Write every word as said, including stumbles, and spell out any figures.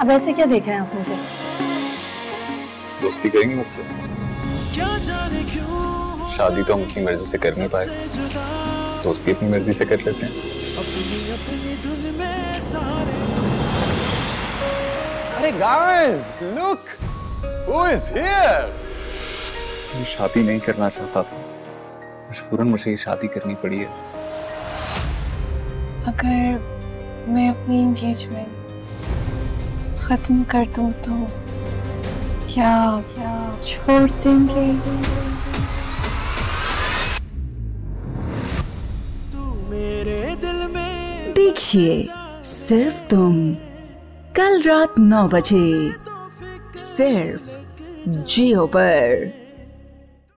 अब ऐसे क्या देख रहे हैं आप मुझे? दोस्ती करेंगी मुझसे? शादी तो हम अपनी मर्जी से कर नहीं पाए, दोस्ती अपनी मर्जी से कर लेते हैं। अरे guys, look, who is here? मैं शादी नहीं करना चाहता था, मजबूरन मुझे ये शादी करनी पड़ी है। अगर मैं अपनी एंगेजमेंट खत्म कर दूं तो क्या क्या छोड़ देंगे? देखिए सिर्फ तुम, कल रात नौ बजे सिर्फ जियो पर।